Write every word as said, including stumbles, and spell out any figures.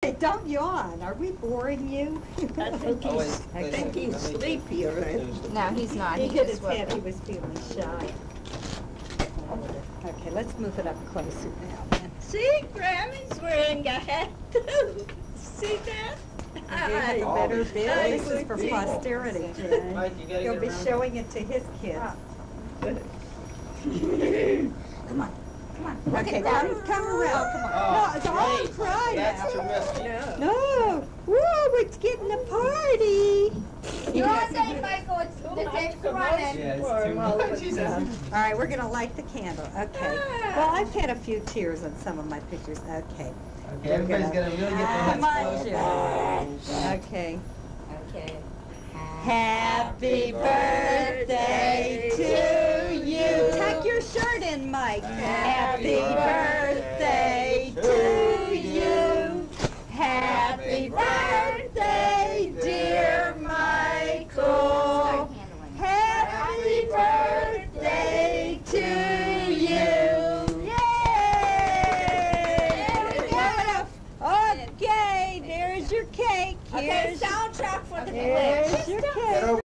Okay, don't yawn. Are we boring you? I think Oh, wait, he's, I wait, think wait, he's let me- sleepy already. No, he's not. He He hit just his head. woke He up. was feeling shy. Okay, let's move it up closer now then. See, Grammy's wearing a hat too. See that? You have a All better these bid. Hi, This is for good posterity, Jen. Mike, you gotta You'll get be around. showing it to his kids. Come on, come on. Okay, come, come around, come on. Oh, No, don't wait, cry that's now. too risky. No. No, whoa, it's getting a party. You're all day, Michael. It's the day's running. Yeah, it's For too him all much. of a sudden. All right, we're gonna light the candle, okay. Well, I've had a few tears on some of my pictures, okay. Okay, everybody's gonna really get their Come on, heads close. Sharon. Okay. Okay. Happy birthday to you. Tuck your shirt in, Mike. Happy birthday to you. Happy birthday, dear Michael. Start handling it. Happy birthday to you. Yay! Okay, there's your cake. Okay, Here's, soundtrack for the here's clip. your Get cake. over